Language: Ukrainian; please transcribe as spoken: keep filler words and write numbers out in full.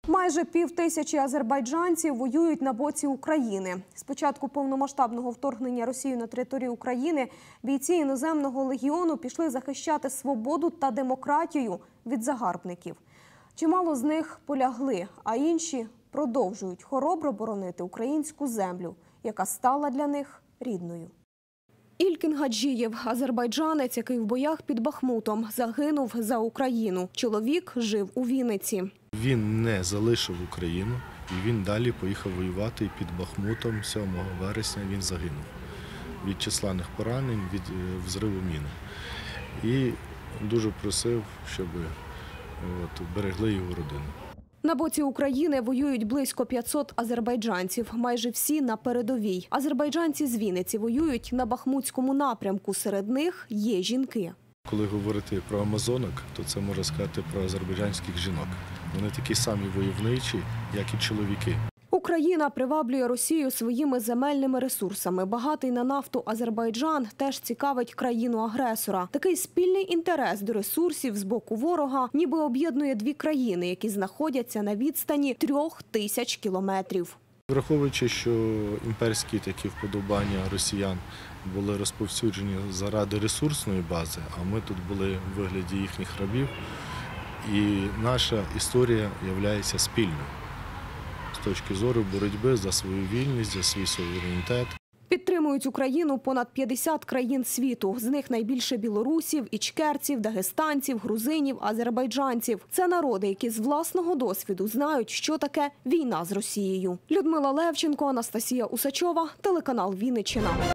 Майже пів тисячі азербайджанців воюють на боці України. З початку повномасштабного вторгнення Росії на територію України бійці іноземного легіону пішли захищати свободу та демократію від загарбників. Чимало з них полягли, а інші продовжують хоробро боронити українську землю, яка стала для них рідною. Ількін Гаджієв – азербайджанець, який в боях під Бахмутом загинув за Україну. Чоловік жив у Вінниці. Він не залишив Україну і він далі поїхав воювати, і під Бахмутом сьомого вересня він загинув від численних поранень, від взриву міни. І дуже просив, щоб от, берегли його родину. На боці України воюють близько п'ятсот азербайджанців, майже всі на передовій. Азербайджанці з Вінниці воюють на Бахмутському напрямку, серед них є жінки. Коли говорити про амазонок, то це можна сказати про азербайджанських жінок. Вони такі самі войовничі, як і чоловіки. Україна приваблює Росію своїми земельними ресурсами. Багатий на нафту Азербайджан теж цікавить країну-агресора. Такий спільний інтерес до ресурсів з боку ворога ніби об'єднує дві країни, які знаходяться на відстані трьох тисяч кілометрів. Враховуючи, що імперські такі вподобання росіян були розповсюджені заради ресурсної бази, а ми тут були в вигляді їхніх рабів, і наша історія є спільною з точки зору боротьби за свою вільність, за свій суверенітет. Підтримують Україну понад п'ятдесят країн світу. З них найбільше білорусів, ічкерців, дагестанців, грузинів, азербайджанців. Це народи, які з власного досвіду знають, що таке війна з Росією. Людмила Левченко, Анастасія Усачова, телеканал Вінниччина.